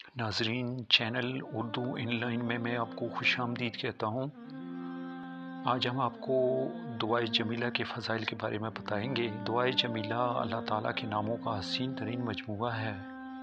ناظرین، channel Urdu in line میں آپ کو خوش آمدید کہتا ہوں۔ آج ہم آپ کو دعائے جمیلہ کے فضائل کے بارے میں بتائیں گے۔ دعائے جمیلہ اللہ تعالیٰ کے ناموں کا حسین ترین مجموعہ ہے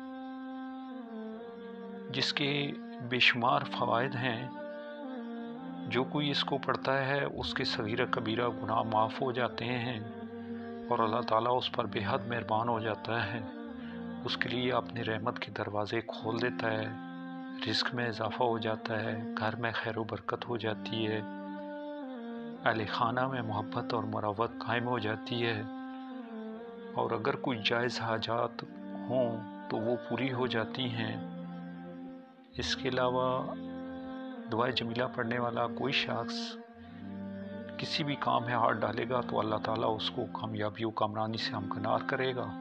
جس کے بے شمار فوائد ہیں۔ جو کوئی اس کو پڑھتا ہے اس کے صغیرہ کبیرہ گناہ معاف ہو جاتے ہیں اور اللہ تعالیٰ اس پر بے حد مہربان ہو جاتا ہے۔ اس کے لیے اپنے رحمت کے دروازے کھول دیتا ہے، رزق میں اضافہ ہو جاتا ہے، گھر میں خیر و برکت ہو جاتی ہے، اہل خانہ میں محبت اور مروت قائم ہو جاتی ہے، اور اگر کوئی جائز حاجات ہوں تو وہ پوری ہو جاتی ہیں۔ اس کے علاوہ دعائے جمیلہ پڑھنے والا کوئی شخص کسی بھی کام میں ہاتھ ڈالے گا تو اللہ تعالیٰ اس کو کامیابی و کامرانی سے ہمکنار کرے گا۔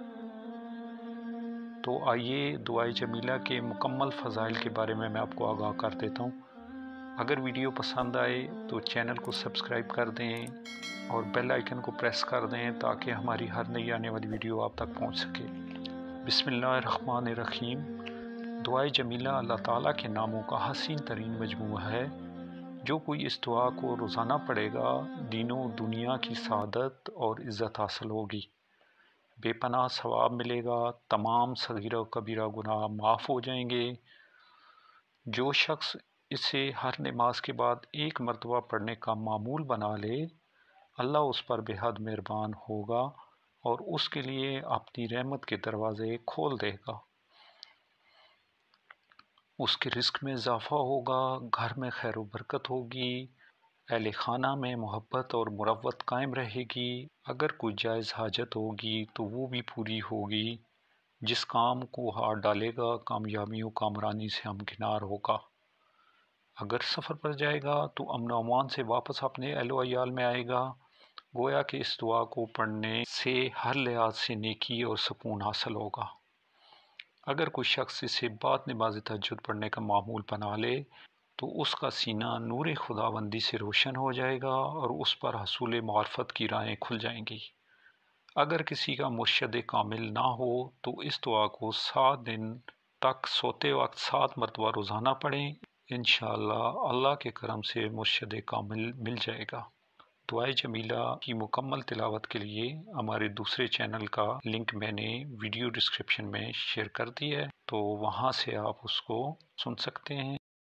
تو آئیے دعائے جمیلہ کے مکمل فضائل کے بارے میں آپ کو آگاہ کر دیتا ہوں۔ اگر ویڈیو پسند آئے تو چینل کو سبسکرائب کر دیں اور بیل آئیکن کو پریس کر دیں تاکہ ہماری ہر نئی آنے والی ویڈیو آپ تک پہنچ سکے۔ بسم اللہ الرحمن الرحیم۔ دعائے جمیلہ اللہ تعالیٰ کے ناموں کا حسین ترین مجموعہ ہے۔ جو کوئی اس دعا کو روزانہ پڑھے گا، دین و دنیا کی سعادت اور عزت حاصل ہوگی، بے پناہ ثواب ملے گا، تمام صغیرہ و کبیرہ گناہ معاف ہو جائیں گے۔ جو شخص اسے ہر نماز کے بعد ایک مرتبہ پڑھنے کا معمول بنا لے، اللہ اس پر بے حد مہربان ہوگا اور اس کے لیے اپنی رحمت کے دروازے کھول دے گا۔ اس کے رزق میں اضافہ ہوگا، گھر میں خیر و برکت ہوگی، اہل خانہ میں محبت اور مروت قائم رہے گی، اگر کوئی جائز حاجت ہوگی تو وہ بھی پوری ہوگی، جس کام کو ہاتھ ڈالے گا کامیابی و کامرانی سے ہمکنار ہوگا، اگر سفر پر جائے گا تو امن و امان سے واپس اپنے اہل و عیال میں آئے گا۔ گویا کہ اس دعا کو پڑھنے سے ہر لحاظ سے نیکی اور سکون حاصل ہوگا۔ اگر کوئی شخص اسے بعد نماز تہجد پڑھنے کا معمول بنا لے تو اس کا سینہ نور خداوندی سے روشن ہو جائے گا اور اس پر حصول معرفت کی راہیں کھل جائیں گی۔ اگر کسی کا مرشد کامل نہ ہو تو اس دعا کو 7 دن تک سوتے وقت 7 مرتبہ روزانہ پڑھیں، انشاءاللہ اللہ کے کرم سے مرشد کامل مل جائے گا۔ دعائے جمیلہ کی مکمل تلاوت کے لیے ہمارے دوسرے چینل کا لنک میں نے ویڈیو ڈسکرپشن میں شیئر کر دی ہے، تو وہاں سے آپ اس کو سن سکتے ہیں۔